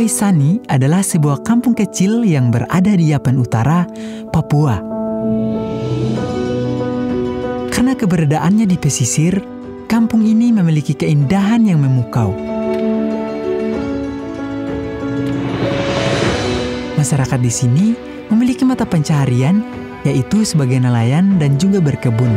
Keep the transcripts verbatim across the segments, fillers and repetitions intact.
Waisani adalah sebuah kampung kecil yang berada di Yapen Utara, Papua. Karena keberadaannya di pesisir, kampung ini memiliki keindahan yang memukau. Masyarakat di sini memiliki mata pencaharian, yaitu sebagai nelayan dan juga berkebun.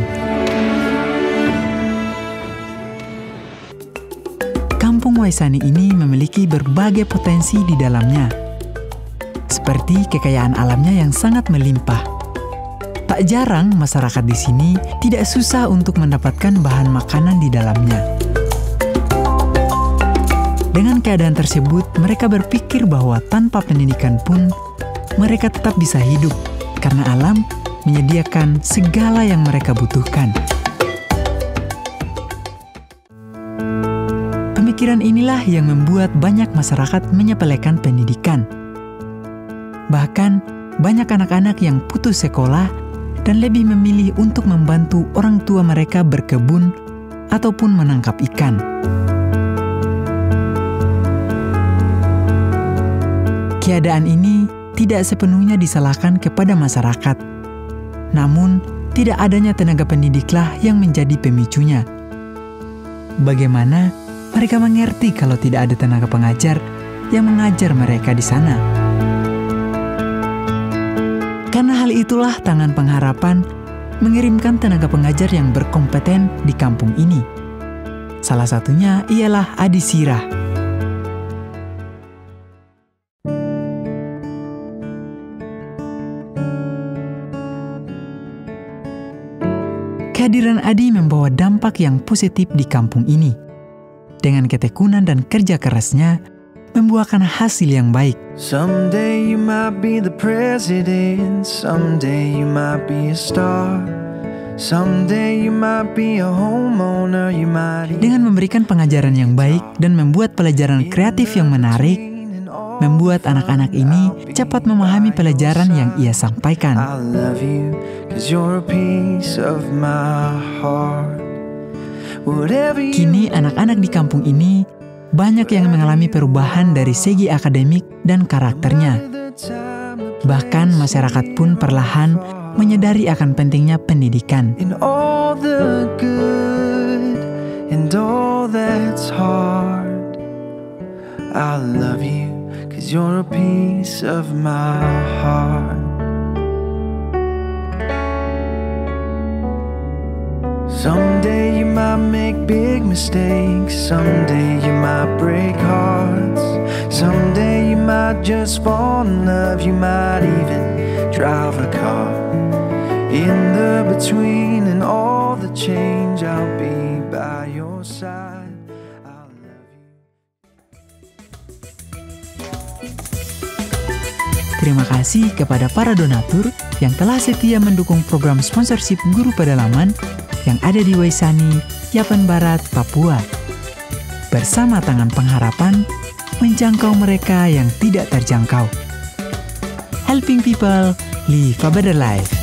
Kampung Waisani ini memiliki berbagai potensi di dalamnya, seperti kekayaan alamnya yang sangat melimpah. Tak jarang masyarakat di sini tidak susah untuk mendapatkan bahan makanan di dalamnya. Dengan keadaan tersebut, mereka berpikir bahwa tanpa pendidikan pun mereka tetap bisa hidup, karena alam menyediakan segala yang mereka butuhkan. Pemikiran inilah yang membuat banyak masyarakat menyepelekan pendidikan. Bahkan, banyak anak-anak yang putus sekolah dan lebih memilih untuk membantu orang tua mereka berkebun ataupun menangkap ikan. Keadaan ini tidak sepenuhnya disalahkan kepada masyarakat. Namun, tidak adanya tenaga pendidiklah yang menjadi pemicunya. Bagaimana mereka mengerti kalau tidak ada tenaga pengajar yang mengajar mereka di sana? Karena hal itulah Tangan Pengharapan mengirimkan tenaga pengajar yang berkompeten di kampung ini. Salah satunya ialah Adi Sirah. Kehadiran Adi membawa dampak yang positif di kampung ini. Dengan ketekunan dan kerja kerasnya, membuahkan hasil yang baik. Someday you might be the president, someday you might be a star, someday you might be a homeowner, you might. Dengan memberikan pengajaran yang baik dan membuat pelajaran kreatif yang menarik, membuat anak-anak ini cepat memahami pelajaran yang ia sampaikan. I love you, 'cause you're a piece of my heart. Kini anak-anak di kampung ini banyak yang mengalami perubahan dari segi akademik dan karakternya. Bahkan masyarakat pun perlahan menyadari akan pentingnya pendidikan. In all the good and all that's hard, I love you, 'cause you're a piece of my heart. Someday you might make big mistakes, someday you might break hearts, someday you might just fall in love, you might even drive a car. In the between and all the change, I'll be by your side. I'll love you. Terima kasih kepada para donatur yang telah setia mendukung program sponsorship Guru Pedalaman yang ada di Waisani, Yapen Barat, Papua. Bersama Tangan Pengharapan, menjangkau mereka yang tidak terjangkau. Helping people live a better life.